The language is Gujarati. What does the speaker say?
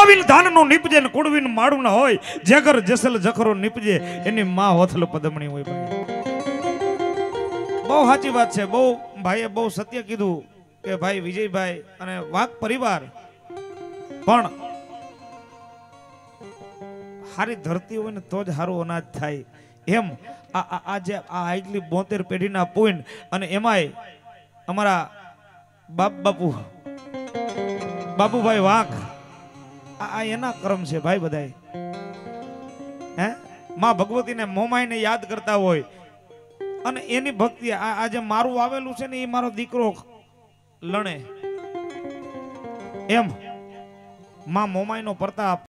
વાવીને ધાનનું નીપજે ને કુડવીને માડું ના હોય, જેગર જેસલ જખરો નીપજે એની માં હોથલ પદમણી હોય ભાઈ. બહુ સાચી વાત છે. બહુ ભાઈએ બહુ સત્ય કીધું કે ભાઈ વિજયભાઈ અને વાઘ પરિવાર પણ હારી ધરતી હોય ને તો જ સારું અનાજ થાય. એમ આજે આ આગલી 72 પેઢીના પૂન અને એમાંય અમારા બાબુભાઈ વાઘ આ એના કર્મ છે ભાઈ. બધાય હે માં ભગવતીને મોમાઈને યાદ કરતા હોય અને એની ભક્તિ આજે મારું આવેલું છે ને એ મારો દીકરો લણે એમ માં મોમાઈનો પ્રતાપ